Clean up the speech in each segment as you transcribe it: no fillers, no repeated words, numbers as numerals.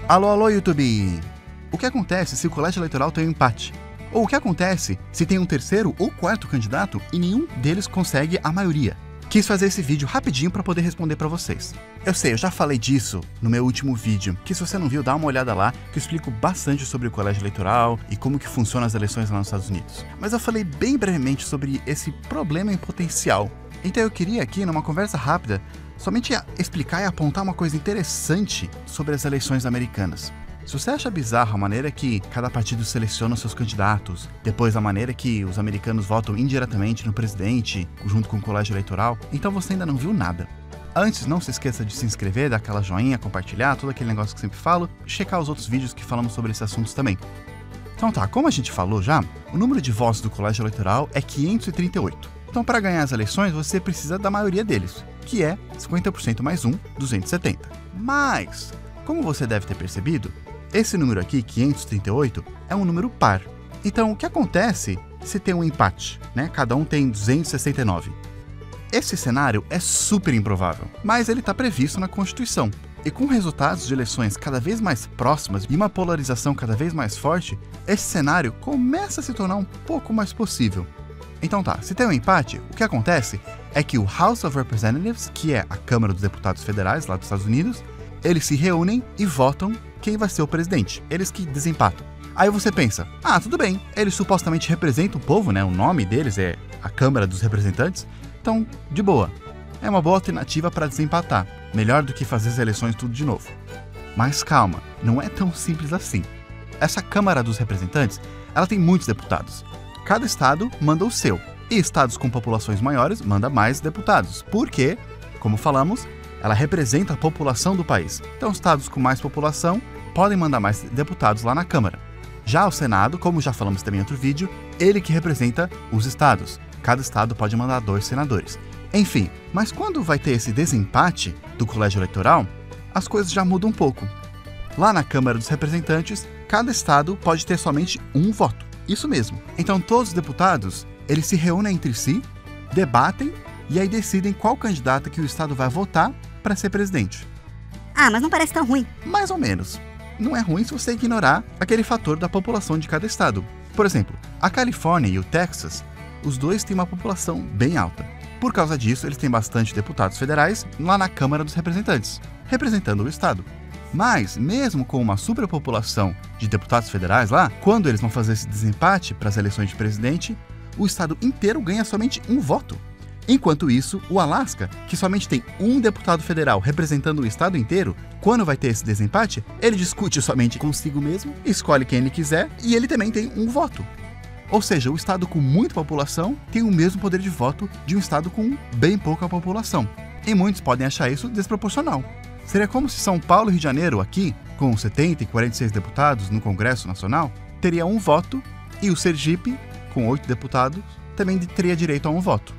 Alô, alô, YouTube! O que acontece se o colégio eleitoral tem um empate? Ou o que acontece se tem um terceiro ou quarto candidato e nenhum deles consegue a maioria? Quis fazer esse vídeo rapidinho para poder responder para vocês. Eu sei, eu já falei disso no meu último vídeo, que se você não viu, dá uma olhada lá, que eu explico bastante sobre o colégio eleitoral e como que funcionam as eleições lá nos Estados Unidos. Mas eu falei bem brevemente sobre esse problema em potencial. Então eu queria aqui, numa conversa rápida, somente explicar e apontar uma coisa interessante sobre as eleições americanas. Se você acha bizarro a maneira que cada partido seleciona seus candidatos, depois a maneira que os americanos votam indiretamente no presidente, junto com o colégio eleitoral, então você ainda não viu nada. Antes, não se esqueça de se inscrever, dar aquela joinha, compartilhar, todo aquele negócio que sempre falo, e checar os outros vídeos que falamos sobre esses assuntos também. Então tá, como a gente falou já, o número de votos do colégio eleitoral é 538. Então para ganhar as eleições, você precisa da maioria deles, que é 50% mais 1, 270. Mas, como você deve ter percebido, esse número aqui, 538, é um número par. Então, o que acontece se tem um empate, né? Cada um tem 269. Esse cenário é super improvável, mas ele está previsto na Constituição. E com resultados de eleições cada vez mais próximas e uma polarização cada vez mais forte, esse cenário começa a se tornar um pouco mais possível. Então tá, se tem um empate, o que acontece é que o House of Representatives, que é a Câmara dos Deputados Federais lá dos Estados Unidos, eles se reúnem e votam quem vai ser o presidente. Eles que desempatam. Aí você pensa, tudo bem, eles supostamente representam o povo, né? O nome deles é a Câmara dos Representantes, então, de boa. É uma boa alternativa para desempatar, melhor do que fazer as eleições tudo de novo. Mas calma, não é tão simples assim. Essa Câmara dos Representantes, ela tem muitos deputados. Cada estado manda o seu, e estados com populações maiores manda mais deputados, porque, como falamos, ela representa a população do país. Então, estados com mais população podem mandar mais deputados lá na Câmara. Já o Senado, como já falamos também em outro vídeo, ele que representa os estados. Cada estado pode mandar 2 senadores. Enfim, mas quando vai ter esse desempate do colégio eleitoral, as coisas já mudam um pouco. Lá na Câmara dos Representantes, cada estado pode ter somente um voto. Isso mesmo. Então todos os deputados, eles se reúnem entre si, debatem e aí decidem qual candidato que o estado vai votar para ser presidente. Mas não parece tão ruim. Mais ou menos. Não é ruim se você ignorar aquele fator da população de cada estado. Por exemplo, a Califórnia e o Texas, os dois têm uma população bem alta. Por causa disso, eles têm bastante deputados federais lá na Câmara dos Representantes, representando o estado. Mas, mesmo com uma superpopulação de deputados federais lá, quando eles vão fazer esse desempate para as eleições de presidente, o estado inteiro ganha somente um voto. Enquanto isso, o Alasca, que somente tem um deputado federal representando o estado inteiro, quando vai ter esse desempate, ele discute somente consigo mesmo, escolhe quem ele quiser e ele também tem um voto. Ou seja, o estado com muita população tem o mesmo poder de voto de um estado com bem pouca população. E muitos podem achar isso desproporcional. Seria como se São Paulo e Rio de Janeiro aqui, com 70 e 46 deputados no Congresso Nacional, teria um voto e o Sergipe, com 8 deputados, também teria direito a um voto.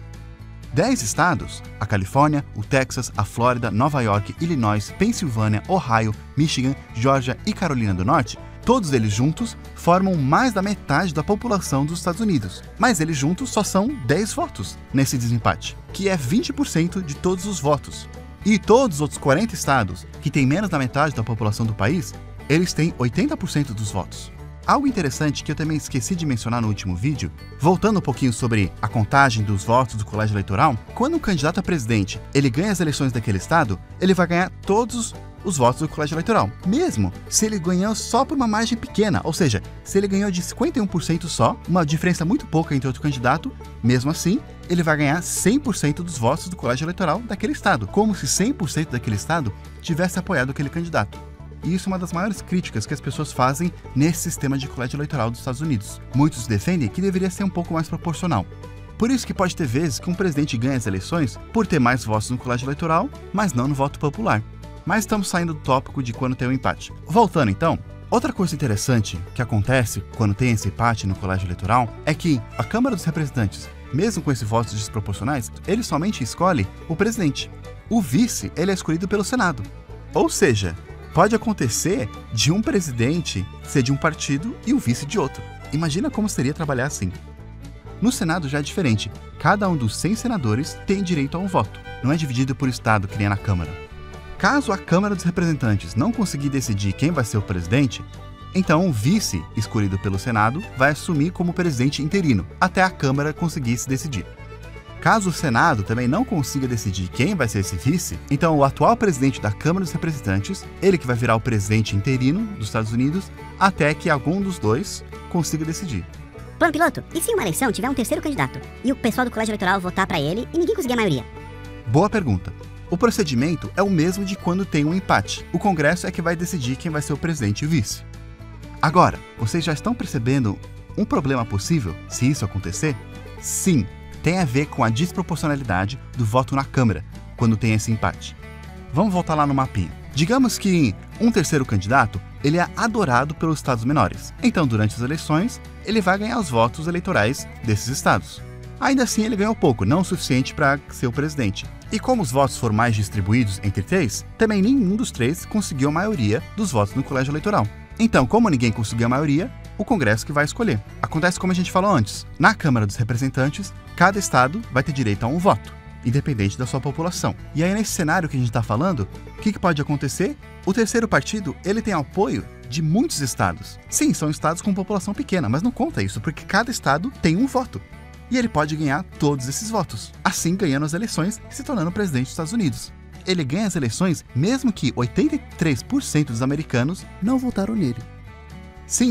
10 estados, a Califórnia, o Texas, a Flórida, Nova York, Illinois, Pensilvânia, Ohio, Michigan, Geórgia e Carolina do Norte, todos eles juntos formam mais da metade da população dos Estados Unidos. Mas eles juntos só são 10 votos nesse desempate, que é 20% de todos os votos. E todos os outros 40 estados, que têm menos da metade da população do país, eles têm 80% dos votos. Algo interessante que eu também esqueci de mencionar no último vídeo, voltando um pouquinho sobre a contagem dos votos do colégio eleitoral, quando um candidato a presidente ele ganha as eleições daquele estado, ele vai ganhar todos os votos do colégio eleitoral, mesmo se ele ganhou só por uma margem pequena, ou seja, se ele ganhou de 51% só, uma diferença muito pouca entre outro candidato, mesmo assim, ele vai ganhar 100% dos votos do colégio eleitoral daquele estado, como se 100% daquele estado tivesse apoiado aquele candidato. E isso é uma das maiores críticas que as pessoas fazem nesse sistema de colégio eleitoral dos Estados Unidos. Muitos defendem que deveria ser um pouco mais proporcional. Por isso que pode ter vezes que um presidente ganha as eleições por ter mais votos no colégio eleitoral, mas não no voto popular. Mas estamos saindo do tópico de quando tem um empate. Voltando então, outra coisa interessante que acontece quando tem esse empate no colégio eleitoral é que a Câmara dos Representantes, mesmo com esses votos desproporcionais, ele somente escolhe o presidente. O vice, ele é escolhido pelo Senado. Ou seja, pode acontecer de um presidente ser de um partido e o vice de outro. Imagina como seria trabalhar assim. No Senado já é diferente. Cada um dos 100 senadores tem direito a um voto. Não é dividido por estado, que nem na Câmara. Caso a Câmara dos Representantes não conseguir decidir quem vai ser o presidente, então o vice escolhido pelo Senado vai assumir como presidente interino, até a Câmara conseguir se decidir. Caso o Senado também não consiga decidir quem vai ser esse vice, então o atual presidente da Câmara dos Representantes, ele que vai virar o presidente interino dos Estados Unidos, até que algum dos dois consiga decidir. Plano piloto, e se uma eleição tiver um terceiro candidato, e o pessoal do colégio eleitoral votar pra ele e ninguém conseguir a maioria? Boa pergunta. O procedimento é o mesmo de quando tem um empate. O Congresso é que vai decidir quem vai ser o presidente e o vice. Agora, vocês já estão percebendo um problema possível se isso acontecer? Sim, tem a ver com a desproporcionalidade do voto na Câmara, quando tem esse empate. Vamos voltar lá no mapinha. Digamos que um terceiro candidato, ele é adorado pelos estados menores. Então, durante as eleições, ele vai ganhar os votos eleitorais desses estados. Ainda assim, ele ganhou pouco, não o suficiente para ser o presidente. E como os votos foram mais distribuídos entre três, também nenhum dos três conseguiu a maioria dos votos no colégio eleitoral. Então, como ninguém conseguiu a maioria, o Congresso que vai escolher. Acontece como a gente falou antes. Na Câmara dos Representantes, cada estado vai ter direito a um voto, independente da sua população. E aí, nesse cenário que a gente está falando, o que pode acontecer? O terceiro partido, ele tem apoio de muitos estados. Sim, são estados com população pequena, mas não conta isso, porque cada estado tem um voto. E ele pode ganhar todos esses votos, assim ganhando as eleições e se tornando presidente dos Estados Unidos. Ele ganha as eleições mesmo que 83% dos americanos não votaram nele. Sim.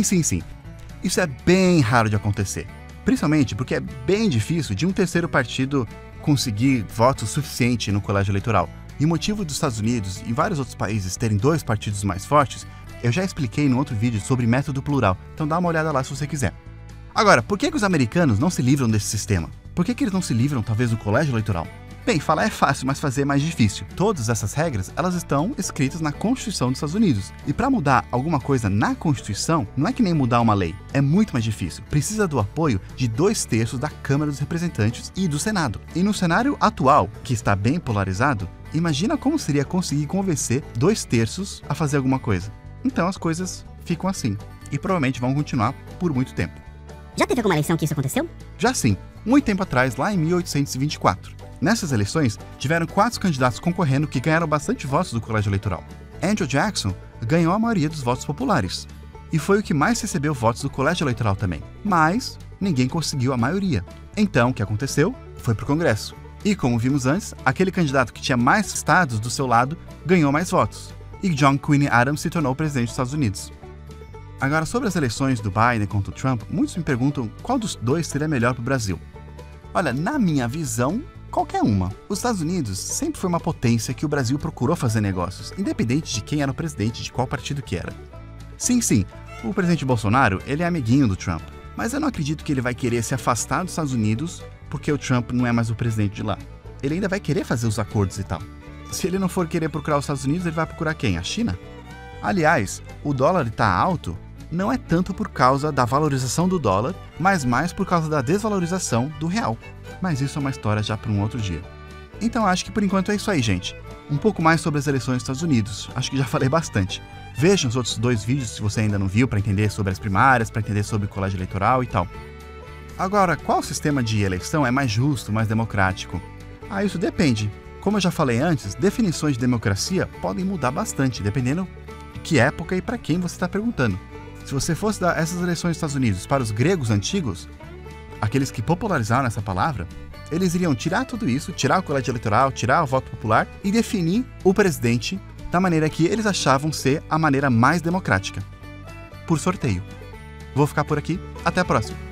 Isso é bem raro de acontecer. Principalmente porque é bem difícil de um terceiro partido conseguir voto suficiente no colégio eleitoral. E o motivo dos Estados Unidos e vários outros países terem dois partidos mais fortes, eu já expliquei no outro vídeo sobre método plural, então dá uma olhada lá se você quiser. Agora, por que os americanos não se livram desse sistema? Por que eles não se livram, talvez, do colégio eleitoral? Bem, falar é fácil, mas fazer é mais difícil. Todas essas regras, elas estão escritas na Constituição dos Estados Unidos. E para mudar alguma coisa na Constituição, não é que nem mudar uma lei. É muito mais difícil. Precisa do apoio de 2/3 da Câmara dos Representantes e do Senado. E no cenário atual, que está bem polarizado, imagina como seria conseguir convencer 2/3 a fazer alguma coisa. Então as coisas ficam assim. E provavelmente vão continuar por muito tempo. Já teve alguma eleição que isso aconteceu? Já sim, muito tempo atrás, lá em 1824. Nessas eleições, tiveram 4 candidatos concorrendo que ganharam bastante votos do colégio eleitoral. Andrew Jackson ganhou a maioria dos votos populares, e foi o que mais recebeu votos do colégio eleitoral também. Mas ninguém conseguiu a maioria. Então, o que aconteceu? Foi para o Congresso. E como vimos antes, aquele candidato que tinha mais estados do seu lado ganhou mais votos. E John Quincy Adams se tornou presidente dos Estados Unidos. Agora, sobre as eleições do Biden contra o Trump, muitos me perguntam qual dos dois seria melhor para o Brasil. Olha, na minha visão, qualquer uma. Os Estados Unidos sempre foi uma potência que o Brasil procurou fazer negócios, independente de quem era o presidente, de qual partido que era. Sim, o presidente Bolsonaro, ele é amiguinho do Trump, mas eu não acredito que ele vai querer se afastar dos Estados Unidos porque o Trump não é mais o presidente de lá. Ele ainda vai querer fazer os acordos e tal. Se ele não for querer procurar os Estados Unidos, ele vai procurar quem? A China? Aliás, o dólar está alto não é tanto por causa da valorização do dólar, mas mais por causa da desvalorização do real. Mas isso é uma história já para um outro dia. Então acho que por enquanto é isso aí, gente. Um pouco mais sobre as eleições dos Estados Unidos. Acho que já falei bastante. Vejam os outros 2 vídeos se você ainda não viu, para entender sobre as primárias, para entender sobre o colégio eleitoral e tal. Agora, qual sistema de eleição é mais justo, mais democrático? Isso depende. Como eu já falei antes, definições de democracia podem mudar bastante, dependendo de que época e para quem você está perguntando. Se você fosse dar essas eleições dos Estados Unidos para os gregos antigos, aqueles que popularizaram essa palavra, eles iriam tirar tudo isso, tirar o colégio eleitoral, tirar o voto popular e definir o presidente da maneira que eles achavam ser a maneira mais democrática, por sorteio. Vou ficar por aqui, até a próxima!